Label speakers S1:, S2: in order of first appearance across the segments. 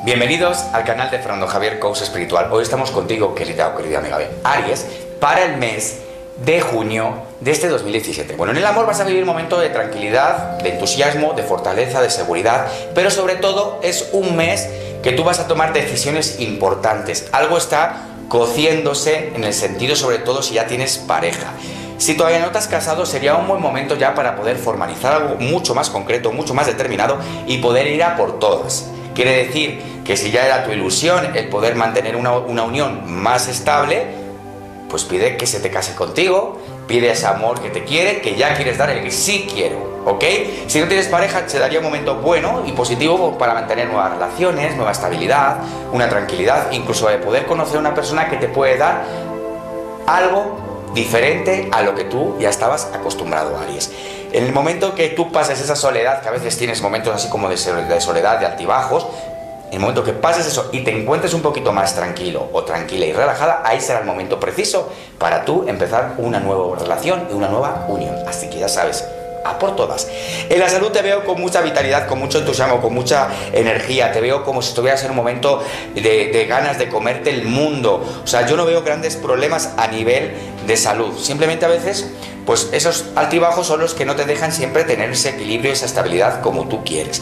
S1: Bienvenidos al canal de Fernando Javier Coach Espiritual. Hoy estamos contigo, querida o querida amiga de Aries, para el mes de junio de este 2017. Bueno, en el amor vas a vivir un momento de tranquilidad, de entusiasmo, de fortaleza, de seguridad, pero sobre todo es un mes que tú vas a tomar decisiones importantes. Algo está cociéndose en el sentido, sobre todo si ya tienes pareja. Si todavía no te has casado, sería un buen momento ya para poder formalizar algo mucho más concreto, mucho más determinado y poder ir a por todas. Quiere decir que si ya era tu ilusión el poder mantener una unión más estable, pues pide que se te case contigo, pide ese amor que te quiere, que ya quieres dar el que sí quiero, ¿ok? Si no tienes pareja, se daría un momento bueno y positivo para mantener nuevas relaciones, nueva estabilidad, una tranquilidad, incluso de poder conocer a una persona que te puede dar algo diferente a lo que tú ya estabas acostumbrado, Aries. En el momento que tú pases esa soledad, que a veces tienes momentos así como de soledad, de altibajos, en el momento que pases eso y te encuentres un poquito más tranquilo o tranquila y relajada, ahí será el momento preciso para tú empezar una nueva relación y una nueva unión. Así que ya sabes, a por todas. En la salud te veo con mucha vitalidad, con mucho entusiasmo, con mucha energía. Te veo como si estuvieras en un momento de ganas de comerte el mundo. O sea, yo no veo grandes problemas a nivel de salud. Simplemente a veces, pues esos altibajos son los que no te dejan siempre tener ese equilibrio, esa estabilidad como tú quieres.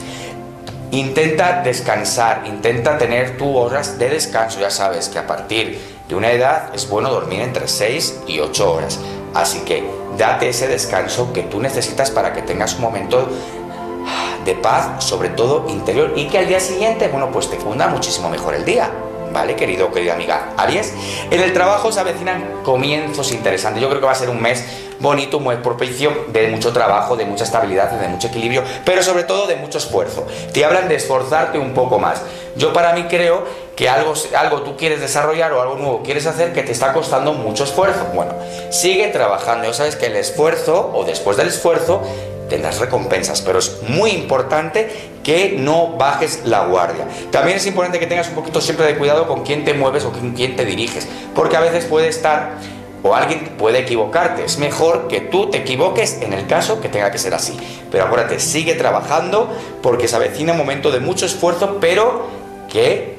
S1: Intenta descansar, intenta tener tus horas de descanso. Ya sabes que a partir de una edad es bueno dormir entre 6 y 8 horas. Así que date ese descanso que tú necesitas para que tengas un momento de paz, sobre todo interior, y que al día siguiente, bueno, pues te funda muchísimo mejor el día. ¿Vale, querido o querida amiga Aries? En el trabajo se avecinan comienzos interesantes. Yo creo que va a ser un mes bonito, muy propicio, de mucho trabajo, de mucha estabilidad, de mucho equilibrio, pero sobre todo de mucho esfuerzo. Te hablan de esforzarte un poco más. Yo para mí creo que algo tú quieres desarrollar o algo nuevo quieres hacer que te está costando mucho esfuerzo. Bueno, sigue trabajando. Ya sabes que el esfuerzo, o después del esfuerzo, tendrás recompensas, pero es muy importante que no bajes la guardia. También es importante que tengas un poquito siempre de cuidado con quién te mueves o con quién te diriges, porque a veces puede estar o alguien puede equivocarte. Es mejor que tú te equivoques en el caso que tenga que ser así. Pero acuérdate, sigue trabajando porque se avecina un momento de mucho esfuerzo, pero que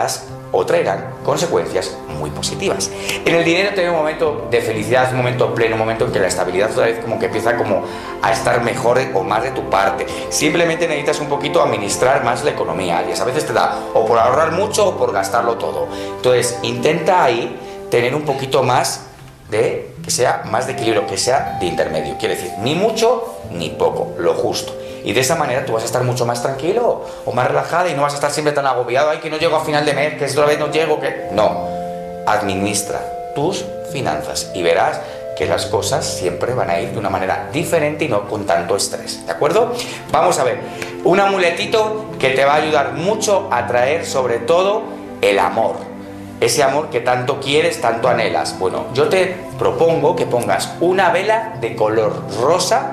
S1: traerán consecuencias muy positivas. En el dinero te un momento de felicidad, un momento pleno, un momento en que la estabilidad otra vez como que empieza como a estar mejor o más de tu parte. Simplemente necesitas un poquito administrar más la economía, Aries. A veces te da o por ahorrar mucho o por gastarlo todo. Entonces intenta ahí tener un poquito más de, que sea más de equilibrio, que sea de intermedio. Quiere decir, ni mucho ni poco, lo justo. Y de esa manera tú vas a estar mucho más tranquilo o más relajada y no vas a estar siempre tan agobiado. Ay, que no llego a final de mes, que otra vez no llego, que... No, administra tus finanzas y verás que las cosas siempre van a ir de una manera diferente y no con tanto estrés, ¿de acuerdo? Vamos a ver, un amuletito que te va a ayudar mucho a traer sobre todo el amor. Ese amor que tanto quieres, tanto anhelas. Bueno, yo te propongo que pongas una vela de color rosa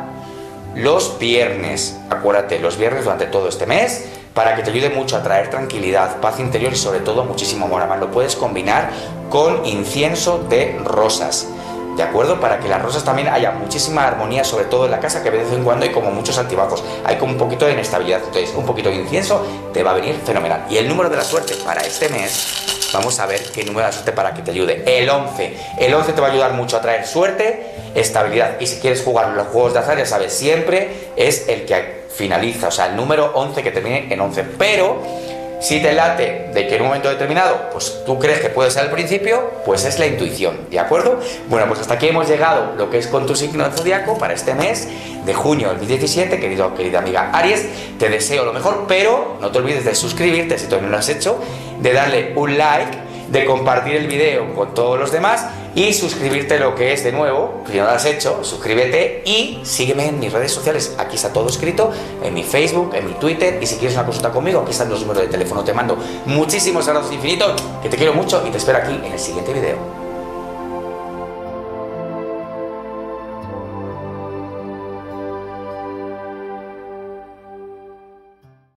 S1: los viernes, acuérdate, los viernes durante todo este mes, para que te ayude mucho a traer tranquilidad, paz interior y sobre todo muchísimo amor. Además, lo puedes combinar con incienso de rosas, ¿de acuerdo? Para que las rosas también haya muchísima armonía, sobre todo en la casa, que de vez en cuando hay como muchos altibajos, hay como un poquito de inestabilidad. Entonces, un poquito de incienso te va a venir fenomenal. Y el número de la suerte para este mes, vamos a ver qué número de la suerte para que te ayude. El 11. El 11 te va a ayudar mucho a traer suerte, estabilidad. Y si quieres jugar los juegos de azar, ya sabes, siempre es el que finaliza, o sea, el número 11 que termine en 11. Pero si te late de que en un momento determinado, pues tú crees que puede ser al principio, pues es la intuición, ¿de acuerdo? Bueno, pues hasta aquí hemos llegado lo que es con tu signo de zodiaco para este mes de junio del 2017, querida amiga Aries. Te deseo lo mejor, pero no te olvides de suscribirte si todavía no lo has hecho, de darle un like, de compartir el video con todos los demás y suscribirte lo que es de nuevo, si no lo has hecho, suscríbete y sígueme en mis redes sociales. Aquí está todo escrito, en mi Facebook, en mi Twitter, y si quieres una consulta conmigo, aquí están los números de teléfono. Te mando muchísimos abrazos infinitos, que te quiero mucho y te espero aquí en el siguiente video.